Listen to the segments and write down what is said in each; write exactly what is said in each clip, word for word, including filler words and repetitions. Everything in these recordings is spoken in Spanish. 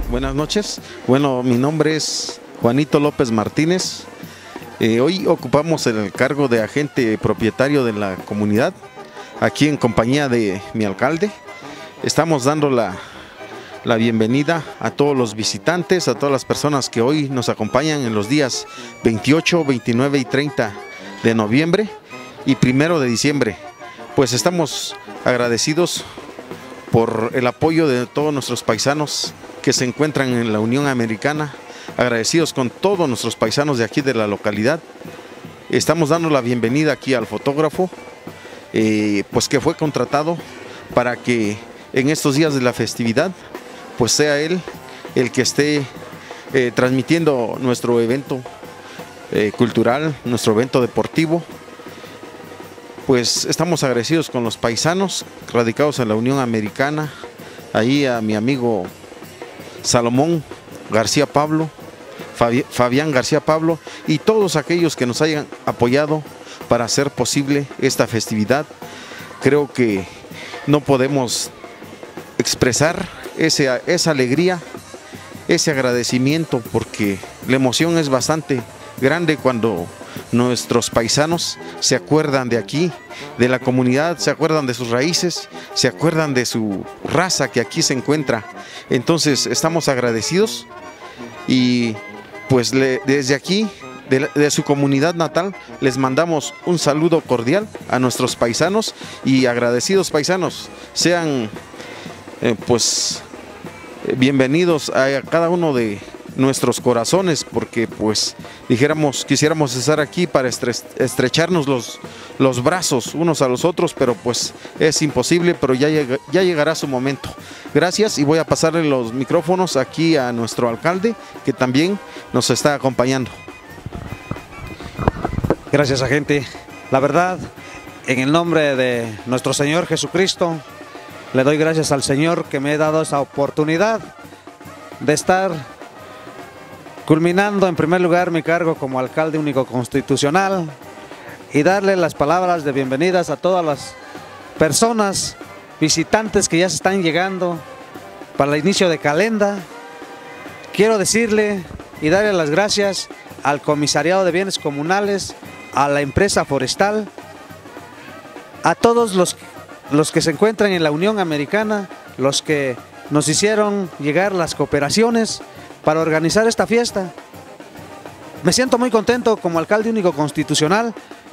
buenas noches. Bueno, mi nombre es Juanito López Martínez. Eh, hoy ocupamos el cargo de agente propietario de la comunidad, aquí en compañía de mi alcalde. Estamos dando la, la bienvenida a todos los visitantes, a todas las personas que hoy nos acompañan en los días veintiocho, veintinueve y treinta de noviembre y primero de diciembre. Pues estamos agradecidos por el apoyo de todos nuestros paisanos que se encuentran en la Unión Americana, agradecidos con todos nuestros paisanos de aquí de la localidad. Estamos dando la bienvenida aquí al fotógrafo, eh, pues que fue contratado para que en estos días de la festividad, pues sea él el que esté eh, transmitiendo nuestro evento eh, cultural, nuestro evento deportivo. Pues estamos agradecidos con los paisanos radicados en la Unión Americana, ahí a mi amigo Salomón García Pablo, Fabi- Fabián García Pablo y todos aquellos que nos hayan apoyado para hacer posible esta festividad. Creo que no podemos expresar ese, esa alegría, ese agradecimiento, porque la emoción es bastante grande cuando nuestros paisanos se acuerdan de aquí, de la comunidad, se acuerdan de sus raíces, se acuerdan de su raza que aquí se encuentra. Entonces estamos agradecidos y pues le, desde aquí, de, de su comunidad natal, les mandamos un saludo cordial a nuestros paisanos y agradecidos paisanos. Sean eh, pues bienvenidos a cada uno de nuestros corazones, porque pues dijéramos, quisiéramos estar aquí para estre estrecharnos los, los brazos unos a los otros, pero pues es imposible, pero ya, llega, ya llegará su momento. Gracias, y voy a pasarle los micrófonos aquí a nuestro alcalde, que también nos está acompañando. Gracias, agente. La verdad, en el nombre de nuestro Señor Jesucristo, le doy gracias al Señor que me ha dado esa oportunidad de estar culminando en primer lugar mi cargo como alcalde único constitucional y darle las palabras de bienvenidas a todas las personas visitantes que ya se están llegando para el inicio de calenda. Quiero decirle y darle las gracias al Comisariado de Bienes Comunales, a la empresa forestal, a todos los, los que se encuentran en la Unión Americana, los que nos hicieron llegar las cooperaciones para organizar esta fiesta. Me siento muy contento como alcalde único constitucional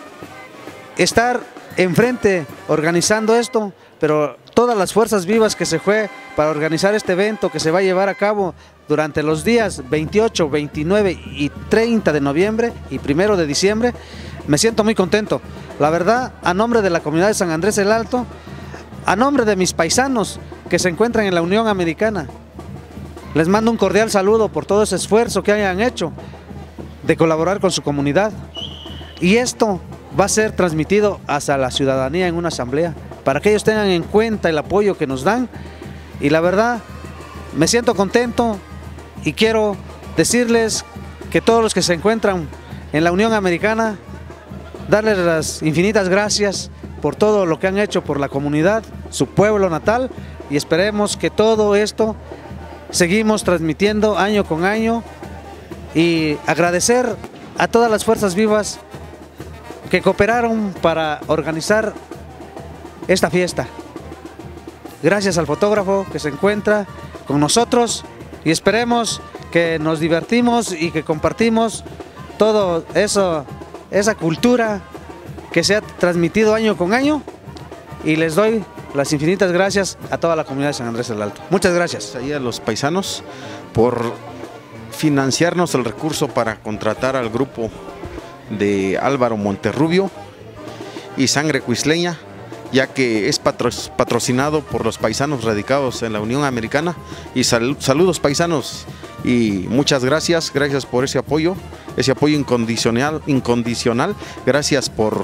estar enfrente organizando esto, pero todas las fuerzas vivas que se fue para organizar este evento que se va a llevar a cabo durante los días veintiocho, veintinueve y treinta de noviembre y primero de diciembre, me siento muy contento. La verdad, a nombre de la comunidad de San Andrés el Alto, a nombre de mis paisanos que se encuentran en la Unión Americana, les mando un cordial saludo por todo ese esfuerzo que hayan hecho de colaborar con su comunidad. Y esto va a ser transmitido hacia la ciudadanía en una asamblea, para que ellos tengan en cuenta el apoyo que nos dan. Y la verdad, me siento contento y quiero decirles que todos los que se encuentran en la Unión Americana, darles las infinitas gracias por todo lo que han hecho por la comunidad, su pueblo natal, y esperemos que todo esto seguimos transmitiendo año con año, y agradecer a todas las fuerzas vivas que cooperaron para organizar esta fiesta. Gracias al fotógrafo que se encuentra con nosotros y esperemos que nos divertimos y que compartimos todo eso, esa cultura que se ha transmitido año con año, y les doy las infinitas gracias a toda la comunidad de San Andrés del Alto. Muchas gracias. Ahí a los paisanos por financiarnos el recurso para contratar al grupo de Álvaro Monterrubio y Sangre Cuisleña, ya que es patro, patrocinado por los paisanos radicados en la Unión Americana. Y sal, saludos paisanos y muchas gracias, gracias por ese apoyo, ese apoyo incondicional, incondicional. Gracias por,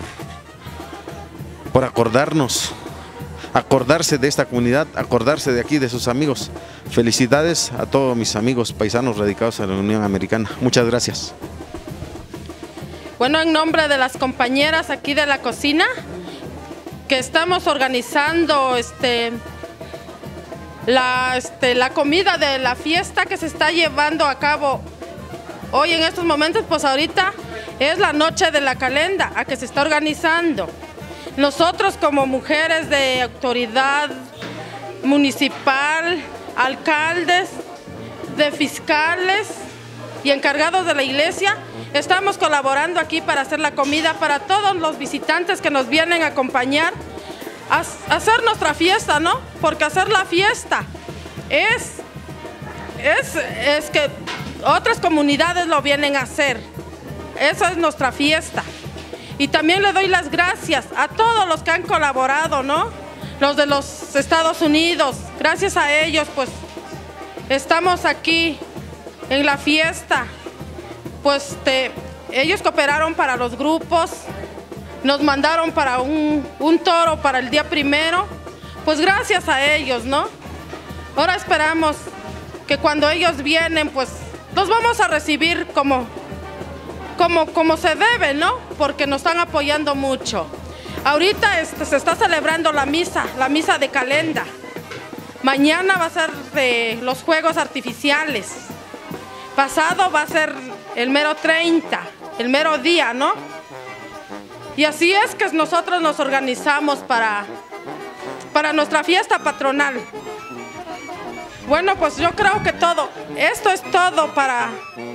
por acordarnos, acordarse de esta comunidad, acordarse de aquí, de sus amigos. Felicidades a todos mis amigos paisanos radicados en la Unión Americana. Muchas gracias. Bueno, en nombre de las compañeras aquí de la cocina, que estamos organizando este la, este, la comida de la fiesta que se está llevando a cabo hoy en estos momentos. Pues ahorita es la noche de la calenda a que se está organizando. Nosotros como mujeres de autoridad municipal, alcaldes, de fiscales y encargados de la iglesia, estamos colaborando aquí para hacer la comida para todos los visitantes que nos vienen a acompañar a hacer nuestra fiesta, ¿no? Porque hacer la fiesta es, es, es que otras comunidades lo vienen a hacer. Esa es nuestra fiesta. Y también le doy las gracias a todos los que han colaborado, ¿no? Los de los Estados Unidos, gracias a ellos, pues, estamos aquí en la fiesta. Pues te, ellos cooperaron para los grupos, nos mandaron para un, un toro para el día primero, pues gracias a ellos, ¿no? Ahora esperamos que cuando ellos vienen, pues los vamos a recibir como, como, como se debe, ¿no? Porque nos están apoyando mucho. Ahorita este, se está celebrando la misa, la misa de calenda. Mañana va a ser de los fuegos artificiales. Pasado va a ser el mero treinta, el mero día, ¿no? Y así es que nosotros nos organizamos para, para nuestra fiesta patronal. Bueno, pues yo creo que todo, esto es todo para...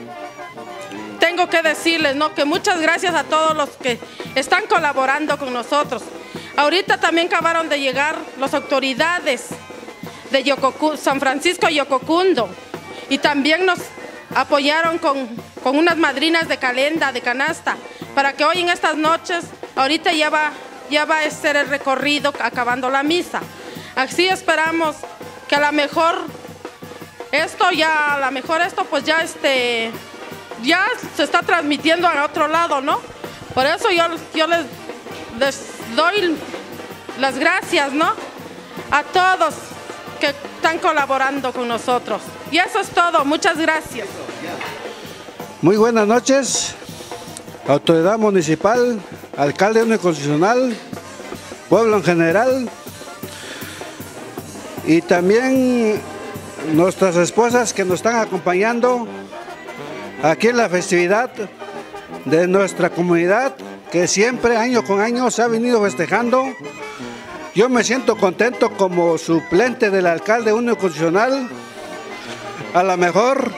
Tengo que decirles, ¿no? Que muchas gracias a todos los que están colaborando con nosotros. Ahorita también acabaron de llegar las autoridades de Yococu, San Francisco y Yococundo, y también nos apoyaron con, con unas madrinas de calenda, de canasta, para que hoy en estas noches, ahorita ya va, ya va a ser el recorrido acabando la misa. Así esperamos que a lo mejor esto ya, a lo mejor esto pues ya este, ya se está transmitiendo a otro lado, ¿no? Por eso yo, yo les, les doy las gracias, ¿no? A todos que están colaborando con nosotros. Y eso es todo, muchas gracias. Muy buenas noches, autoridad municipal, alcalde constitucional, pueblo en general, y también nuestras esposas que nos están acompañando aquí en la festividad de nuestra comunidad, que siempre año con año se ha venido festejando. Yo me siento contento como suplente del alcalde único constitucional. A lo mejor,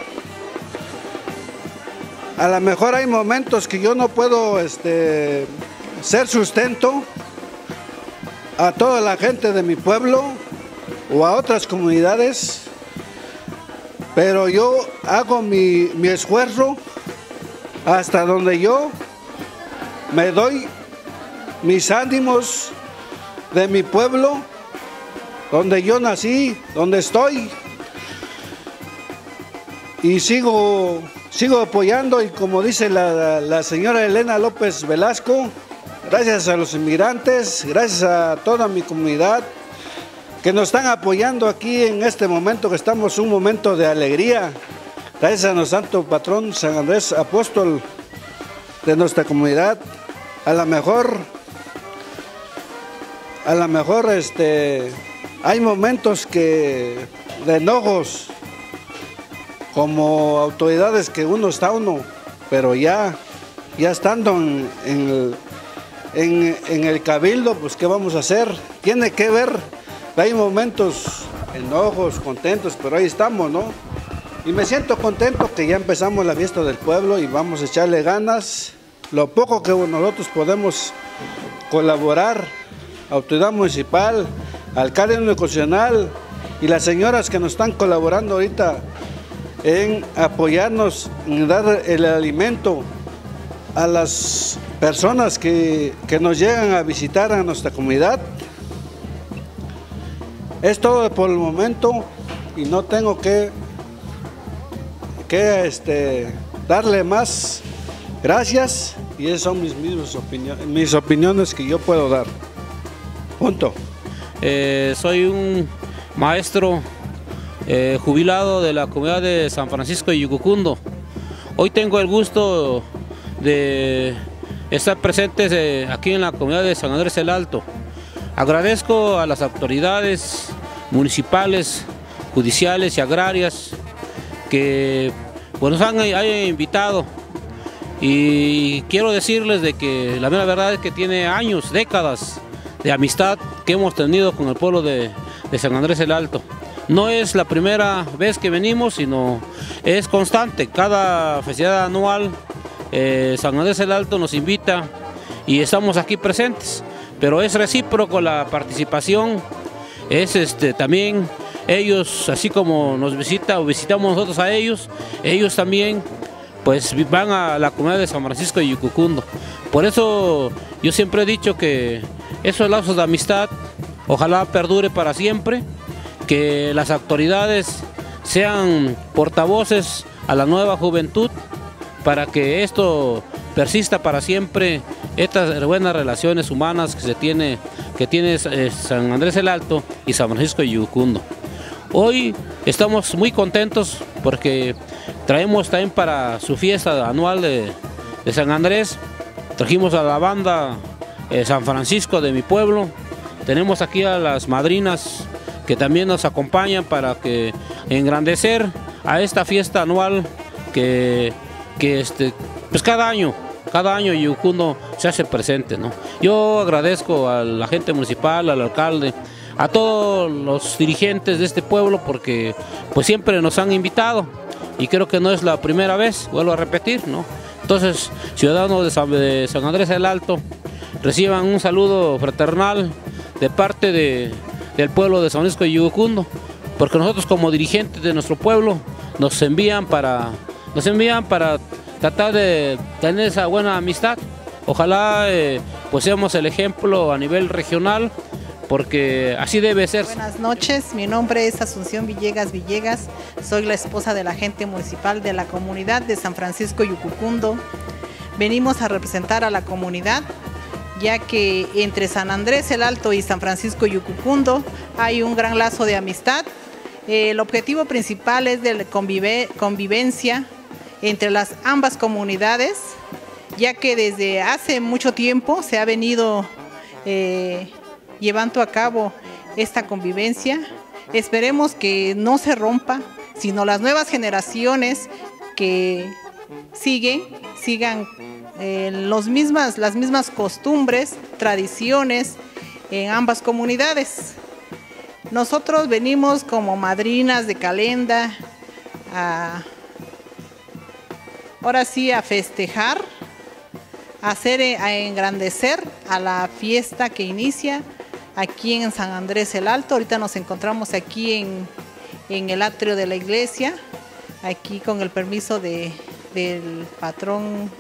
a lo mejor hay momentos que yo no puedo este, ser sustento a toda la gente de mi pueblo o a otras comunidades, pero yo hago mi, mi esfuerzo hasta donde yo me doy mis ánimos de mi pueblo, donde yo nací, donde estoy, y sigo, sigo apoyando, y como dice la, la señora Elena López Velasco, gracias a los inmigrantes, gracias a toda mi comunidad que nos están apoyando aquí en este momento, que estamos en un momento de alegría, gracias a nuestro santo patrón San Andrés Apóstol de nuestra comunidad. A lo mejor A lo mejor este, hay momentos que de enojos como autoridades que uno está uno, pero ya, ya estando en, en, el, en, en el cabildo, pues ¿qué vamos a hacer? Tiene que ver, hay momentos enojos, contentos, pero ahí estamos, ¿no? Y me siento contento que ya empezamos la fiesta del pueblo y vamos a echarle ganas, lo poco que nosotros podemos colaborar, autoridad municipal, alcalde constitucional y las señoras que nos están colaborando ahorita en apoyarnos, en dar el alimento a las personas que, que nos llegan a visitar a nuestra comunidad. Es todo por el momento y no tengo que, que este, darle más gracias, y esas son mis, mis, opiniones, mis opiniones que yo puedo dar. Punto. Eh, soy un maestro eh, jubilado de la comunidad de San Francisco y Yococundo. Hoy tengo el gusto de estar presentes eh, aquí en la comunidad de San Andrés el Alto. Agradezco a las autoridades municipales, judiciales y agrarias que pues, nos han, han invitado. Y quiero decirles de que la mera verdad es que tiene años, décadas de amistad que hemos tenido con el pueblo de, de San Andrés el Alto. No es la primera vez que venimos, sino es constante. Cada festividad anual eh, San Andrés el Alto nos invita y estamos aquí presentes. Pero es recíproco la participación, es este, también ellos, así como nos visita o visitamos nosotros a ellos, ellos también pues van a la comunidad de San Francisco de Yucucundo. Por eso yo siempre he dicho que esos lazos de amistad ojalá perdure para siempre, que las autoridades sean portavoces a la nueva juventud para que esto persista para siempre, estas buenas relaciones humanas que se tiene, que tiene San Andrés el Alto y San Francisco de Yucucundo. Hoy estamos muy contentos porque traemos también para su fiesta anual de, de San Andrés, trajimos a la banda eh, San Francisco de mi pueblo, tenemos aquí a las madrinas que también nos acompañan para que engrandecer a esta fiesta anual que, que este, pues cada año, cada año Yucucundo se hace presente, ¿no? Yo agradezco a la gente municipal, al alcalde, a todos los dirigentes de este pueblo porque pues siempre nos han invitado y creo que no es la primera vez, vuelvo a repetir, ¿no? Entonces, ciudadanos de San, de San Andrés el Alto, reciban un saludo fraternal de parte de, del pueblo de San Francisco de Yucucundo, porque nosotros como dirigentes de nuestro pueblo nos envían para, nos envían para tratar de tener esa buena amistad. Ojalá eh, pues seamos el ejemplo a nivel regional, porque así debe ser. Buenas noches, mi nombre es Asunción Villegas Villegas, soy la esposa del agente municipal de la comunidad de San Francisco Yucucundo. Venimos a representar a la comunidad, ya que entre San Andrés el Alto y San Francisco Yucucundo hay un gran lazo de amistad. El objetivo principal es de convive, convivencia entre las ambas comunidades, ya que desde hace mucho tiempo se ha venido eh, llevando a cabo esta convivencia. Esperemos que no se rompa, sino las nuevas generaciones que siguen, sigan eh, los mismas, las mismas costumbres, tradiciones en ambas comunidades. Nosotros venimos como madrinas de Calenda, a, ahora sí a festejar, a, hacer, a engrandecer a la fiesta que inicia aquí en San Andrés el Alto. Ahorita nos encontramos aquí en, en el atrio de la iglesia, aquí con el permiso de, del patrón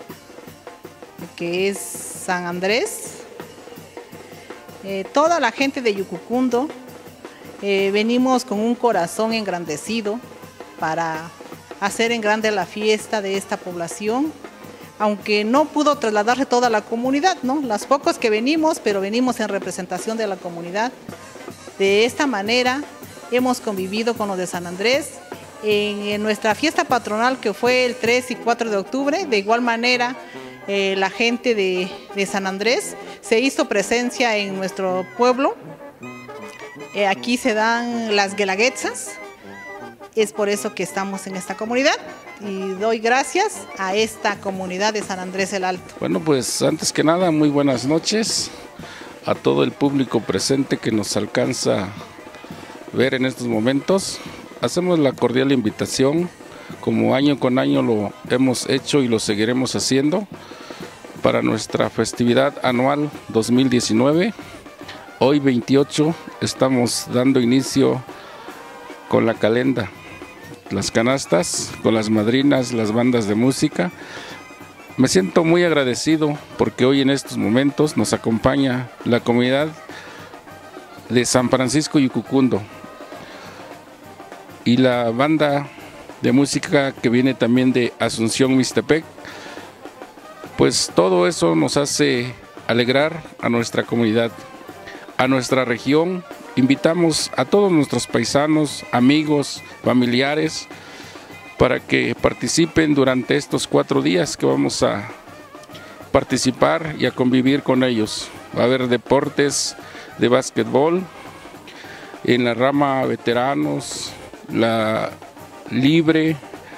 que es San Andrés. Eh, toda la gente de Yucucundo eh, venimos con un corazón engrandecido para hacer en grande la fiesta de esta población, aunque no pudo trasladarse toda la comunidad, ¿no? Las pocos que venimos, pero venimos en representación de la comunidad. De esta manera hemos convivido con los de San Andrés en, en nuestra fiesta patronal, que fue el tres y cuatro de octubre. De igual manera, eh, la gente de, de San Andrés se hizo presencia en nuestro pueblo. Eh, aquí se dan las guelaguetzas. Es por eso que estamos en esta comunidad y doy gracias a esta comunidad de San Andrés el Alto. Bueno, pues antes que nada, muy buenas noches a todo el público presente que nos alcanza a ver en estos momentos. Hacemos la cordial invitación, como año con año lo hemos hecho y lo seguiremos haciendo, para nuestra festividad anual dos mil diecinueve. Hoy veintiocho estamos dando inicio con la calenda, las canastas, con las madrinas, las bandas de música. Me siento muy agradecido porque hoy en estos momentos nos acompaña la comunidad de San Francisco Yucucundo y la banda de música que viene también de Asunción Mixtepec. Pues todo eso nos hace alegrar a nuestra comunidad, a nuestra región. Invitamos a todos nuestros paisanos, amigos, familiares, para que participen durante estos cuatro días que vamos a participar y a convivir con ellos. Va a haber deportes de básquetbol, en la rama veteranos, la libre,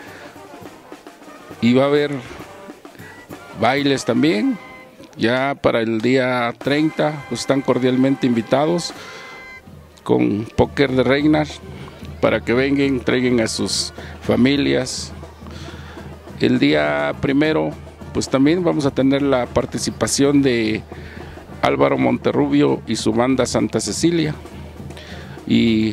y va a haber bailes también. Ya para el día treinta pues están cordialmente invitados con póker de reinas para que vengan, traigan a sus familias. El día primero pues también vamos a tener la participación de Álvaro Monterrubio y su banda Santa Cecilia, y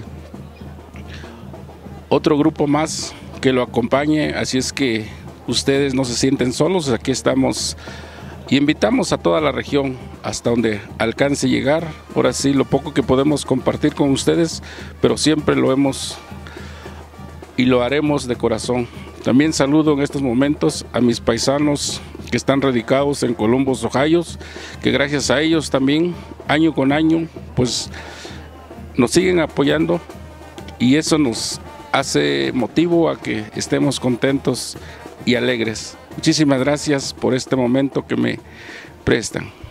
otro grupo más que lo acompañe, así es que ustedes no se sienten solos, aquí estamos y invitamos a toda la región hasta donde alcance llegar. Ahora sí, lo poco que podemos compartir con ustedes, pero siempre lo hemos y lo haremos de corazón. También saludo en estos momentos a mis paisanos que están radicados en Columbus, Ohio, que gracias a ellos también, año con año, pues nos siguen apoyando, y eso nos hace motivo a que estemos contentos y alegres. Muchísimas gracias por este momento que me prestan.